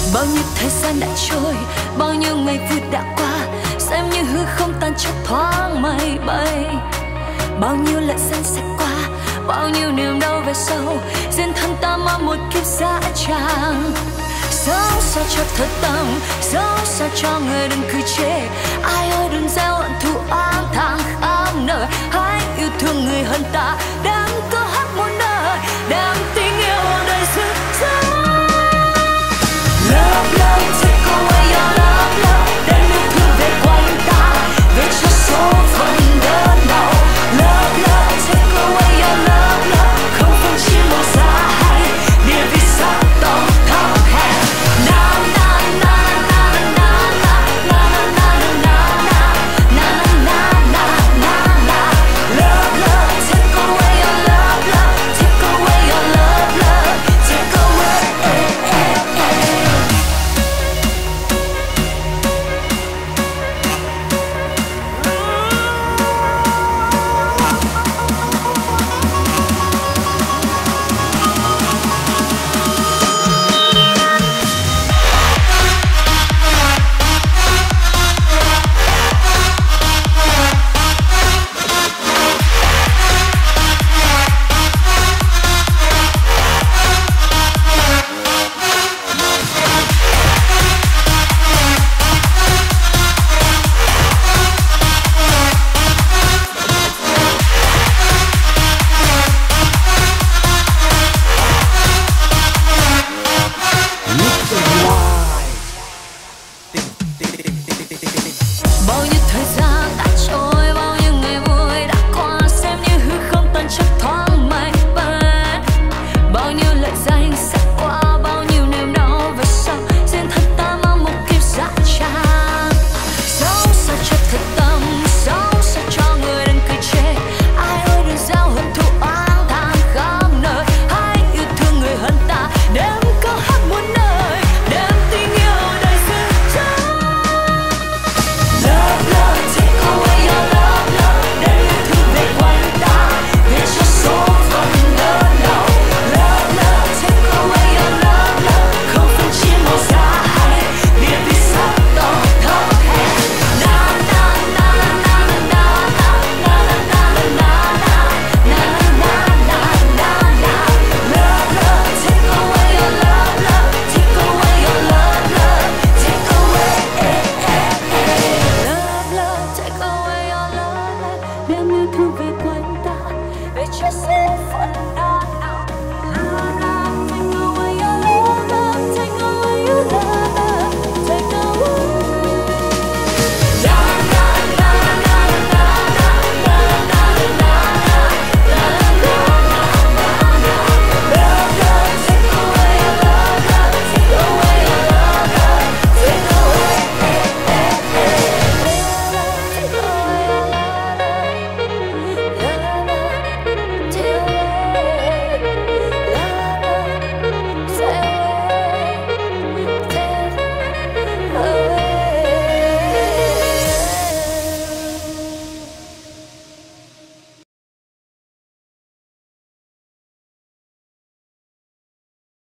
Bao nhiêu thời gian đã trôi, bao nhiêu ngày vui đã qua, xem như hư không tan chốc thoáng mây bay. Bao nhiêu lần gian sẽ qua, bao nhiêu niềm đau về sau, riêng thân ta mang một kiếp dã tràng. Sống sao cho thật tâm, sống sao cho người đừng cứ chê. Ai ơi đừng gieo hận thù oán thang khắp nơi. Hãy yêu thương người hơn ta, đang có hát muôn đời, đang tình yêu đời rực rỡ. Love, love, take away your love, love. Đem yêu thương về quanh ta, về cho số phận đớn đau. Love, love, take away your love, love. Không phân chia màu da hay địa vị sắc tộc thấp hèn. Na na na na na na na na na na na na na na na. Love, love, take away your love, love. Take away your love, love. Take away. Bao nhiêu thời gian đã trôi, bao nhiêu ngày vui đã qua, xem như hư không tan chốc thoáng mây bay. Bao nhiêu lời danh sẽ qua, bao nhiêu niềm đau về sau, riêng thân ta mang một kiếp dã tràng. Sống sao cho thật tâm, sống sao cho người đừng cứ chê. Ai ơi đừng gieo hận thù oán thang khắp nơi. Hãy yêu thương người hơn ta, đem câu hát muôn nơi, đem tình yêu đời rực rỡ. Love, love, take away your love, love. Đem yêu thương về quanh ta, về cho số phận đớn đau. Love, love, take away your love, love. Không phân chia màu da hay địa vị sắc tộc thấp hèn. Na na na na na na na na na na na na na na na. Love, love, take away your love, love. Take away your love, love. Take away. Love, love, take away your love, love. Đem yêu thương về quanh ta, về cho số phận đau.